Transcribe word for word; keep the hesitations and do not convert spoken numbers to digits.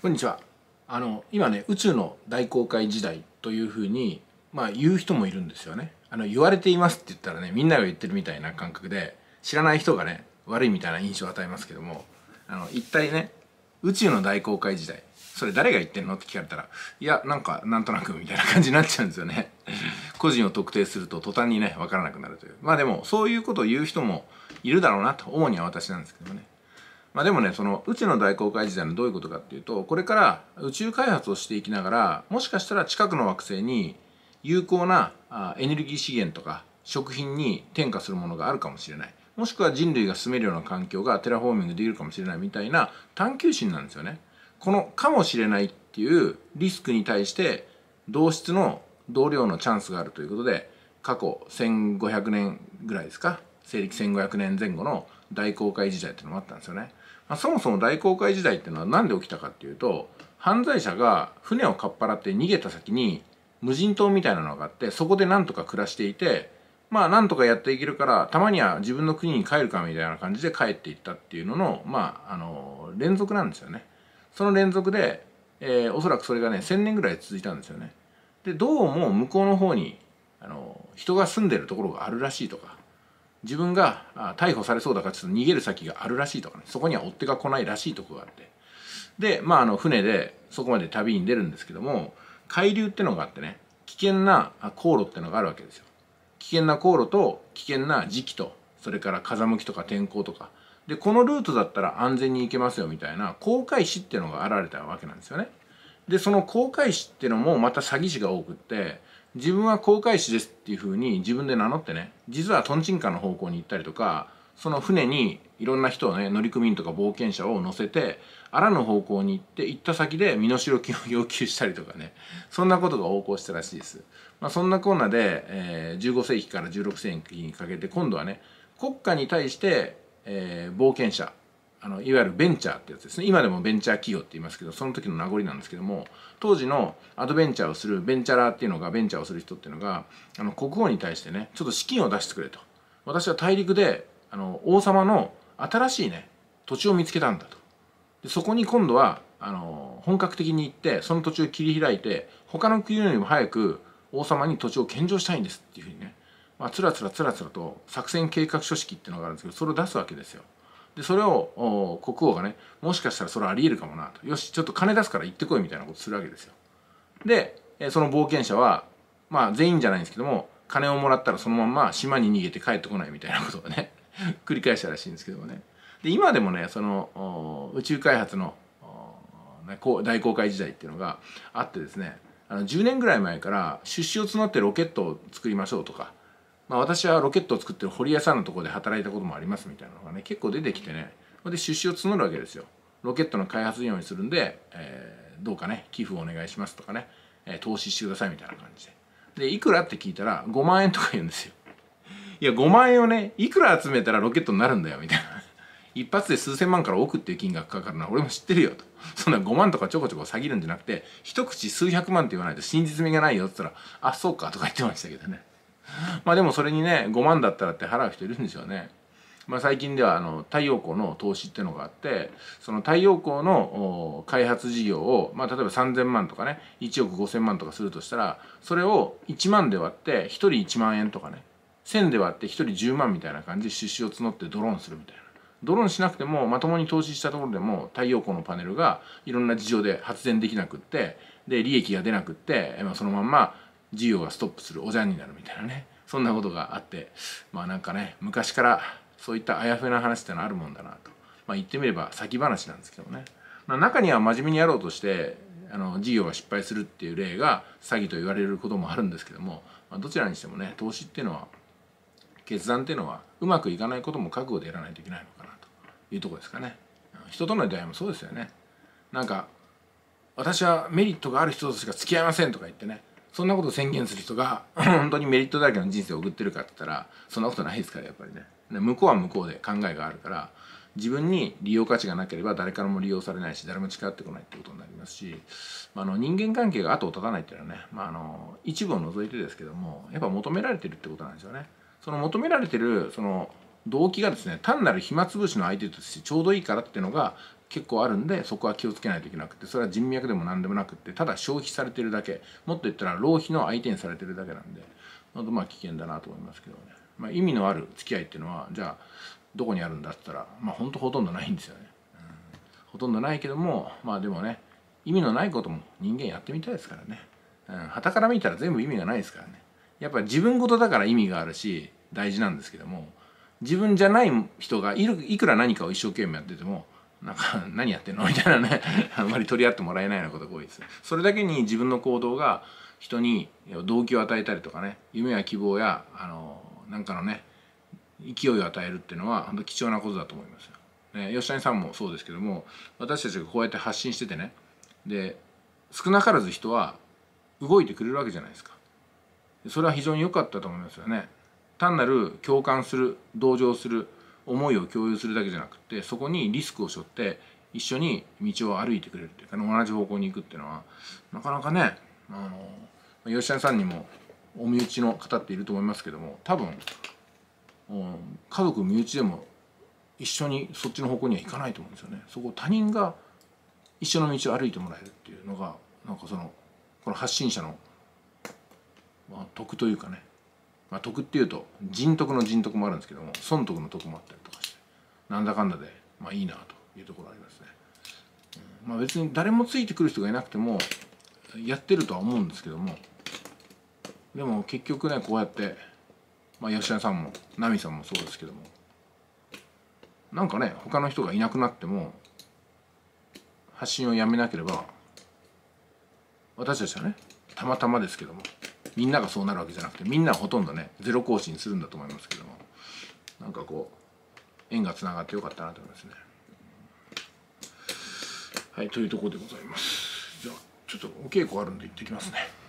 こんにちは。あの今ね、宇宙の大航海時代というふうに、まあ、言う人もいるんですよね。あの言われていますって言ったらね、みんなが言ってるみたいな感覚で、知らない人がね悪いみたいな印象を与えますけども、あの一体ね、宇宙の大航海時代、それ誰が言ってんのって聞かれたら、いやなんかなんとなくみたいな感じになっちゃうんですよね。個人を特定すると途端にね分からなくなるという。まあでもそういうことを言う人もいるだろうなと。主には私なんですけどもね。まあでもね、その宇宙の大航海時代のどういうことかっていうと、これから宇宙開発をしていきながら、もしかしたら近くの惑星に有効なエネルギー資源とか食品に転化するものがあるかもしれない。もしくは人類が住めるような環境がテラフォーミングできるかもしれないみたいな探求心なんですよね。このかもしれないっていうリスクに対して同質の同量のチャンスがあるということで、過去せんごひゃくねんぐらいですか、西暦せんごひゃくねんぜん後の大航海時代っていうのもあったんですよね。まあ、そもそも大航海時代っていうのは何で起きたかっていうと、犯罪者が船をかっぱらって逃げた先に無人島みたいなのがあって、そこでなんとか暮らしていて、まあなんとかやっていけるから、たまには自分の国に帰るかみたいな感じで帰っていったっていうのの、まああの連続なんですよね。その連続で、えー、おそらくそれがねせんねんぐらい続いたんですよね。でどうも向こうの方にあの人が住んでるところがあるらしいとか、自分が逮捕されそうだからちょっと逃げる先があるらしいとかね、そこには追っ手が来ないらしいところがあって、でまああの船でそこまで旅に出るんですけども、海流ってのがあってね、危険な航路ってのがあるわけですよ。危険な航路と危険な時期と、それから風向きとか天候とかで、このルートだったら安全に行けますよみたいな航海士っていうのが現れたわけなんですよね。でその航海士っていうのもまた詐欺師が多くって、自分は航海士ですっていうふうに自分で名乗ってね、実はトンチンカンの方向に行ったりとか、その船にいろんな人をね、乗組員とか冒険者を乗せてあらぬ方向に行って、行った先で身代金を要求したりとかね、そんなことが横行したらしいです。まあ、そんなこんなで、えー、じゅうごせいきからじゅうろくせいきにかけて、今度はね、国家に対して、えー、冒険者、あのいわゆるベンチャーってやつですね。今でもベンチャー企業って言いますけど、その時の名残なんですけども、当時のアドベンチャーをするベンチャラーっていうのが、ベンチャーをする人っていうのが、あの国王に対してね、ちょっと資金を出してくれと。私は大陸であの王様の新しいね土地を見つけたんだと。でそこに今度はあの本格的に行って、その土地を切り開いて、他の国よりも早く王様に土地を献上したいんですっていうふうにね、まあ、つらつらつらつらと作戦計画書式っていうのがあるんですけど、それを出すわけですよ。でそれを国王がね、もしかしたらそれありえるかもなと、よしちょっと金出すから行ってこいみたいなことするわけですよ。でその冒険者はまあ全員じゃないんですけども、金をもらったらそのまま島に逃げて帰ってこないみたいなことをね繰り返したらしいんですけどもね。で今でもね、その宇宙開発の大航海時代っていうのがあってですね、あのじゅうねんぐらい前から出資を募ってロケットを作りましょうとか、まあ、私はロケットを作ってる堀江さんのところで働いたこともありますみたいなのがね結構出てきてね、で出資を募るわけですよ。ロケットの開発業にするんで、えー、どうかね寄付をお願いしますとかね、えー、投資してくださいみたいな感じで、でいくらって聞いたらごまんえんとか言うんですよ。いやごまんえんをねいくら集めたらロケットになるんだよみたいな、一発で数千万から億っていう金額かかるのは俺も知ってるよと。そんなごまんとかちょこちょこ詐欺るんじゃなくて、一口数百万って言わないと真実味がないよって言ったら、あそうかとか言ってましたけどね。まあでもそれにねごまんだったらって払う人いるんですよね。まあ、最近ではあの太陽光の投資っていうのがあって、その太陽光の開発事業を、まあ、例えばさんぜんまんとかねいちおくごせんまんとかするとしたら、それをいちまんで割ってひとりいちまんえんとかね、せんで割ってひとりじゅうまんみたいな感じで出資を募ってドローンするみたいな。ドローンしなくてもまともに投資したところでも太陽光のパネルがいろんな事情で発電できなくって、で利益が出なくって、まあ、そのまんま事業がストップする、おじゃんになるみたいなね、そんなことがあって、まあなんかね昔からそういったあやふやな話ってのはあるもんだなと、まあ、言ってみれば先話なんですけどね。まあ、中には真面目にやろうとしてあの事業が失敗するっていう例が詐欺と言われることもあるんですけども、まあ、どちらにしてもね投資っていうのは、決断っていうのはうまくいかないことも覚悟でやらないといけないのかなというところですかね。人との出会いもそうですよね。なんか私はメリットがある人としか付き合いませんとか言ってね、そんなことを宣言する人が本当にメリットだらけの人生を送ってるかって言ったら、そんなことないですからやっぱりね。向こうは向こうで考えがあるから、自分に利用価値がなければ誰からも利用されないし、誰も近寄ってこないってことになりますし、あの人間関係が後を絶たないっていうのはね、まあ、あの一部を除いてですけども、やっぱ求められてるってことなんですよね。その求められてるその動機がですね、単なる暇つぶしの相手としてちょうどいいからっていうのが結構あるんで、そこは気をつけないといけなくて、それは人脈でも何でもなくって、ただ消費されてるだけ、もっと言ったら浪費の相手にされてるだけなんで、まあ危険だなと思いますけどね。まあ、意味のある付き合いっていうのはじゃあどこにあるんだって言ったら、まあ本当ほとんどないんですよね、うん、ほとんどないけども、まあでもね、意味のないことも人間やってみたいですからね。はた、うん、から見たら全部意味がないですからね。やっぱり自分事だから意味があるし大事なんですけども、自分じゃない人がいる、いくら何かを一生懸命やってても、なんか何やってんのみたいなねあんまり取り合ってもらえないようなことが多いです。それだけに自分の行動が人に動機を与えたりとかね、夢や希望やあのなんかのね勢いを与えるっていうのは本当貴重なことだと思いますよ。ね、吉谷さんもそうですけども、私たちがこうやって発信しててね、で少なからず人は動いてくれるわけじゃないですか。それは非常に良かったと思いますよね。単なる共感する、同情する、思いを共有するだけじゃなくて、そこにリスクを背負って一緒に道を歩いてくれるっていうか、同じ方向に行くっていうのはなかなかね、あの吉谷さんにもお身内の方っていると思いますけども、多分、うん、家族身内でも一緒にそっちの方向には行かないと思うんですよね。そこを他人が一緒の道を歩いてもらえるっていうのが、なんかそのこの発信者の、まあ、得というかね、まあ、得っていうと人徳の人徳もあるんですけども、損得の得もあったりとかして、なんだかんだでまあいいなというところありますね。うん、まあ別に誰もついてくる人がいなくてもやってるとは思うんですけども、でも結局ね、こうやって、まあ、吉田さんも奈美さんもそうですけども、なんかね他の人がいなくなっても発信をやめなければ、私たちはねたまたまですけども、みんながそうなるわけじゃなくて、みんなはほとんどねゼロ更新するんだと思いますけども、なんかこう縁がつながってよかったなと思いますね。はい、というところでございます。じゃあちょっとお稽古あるんで行ってきますね。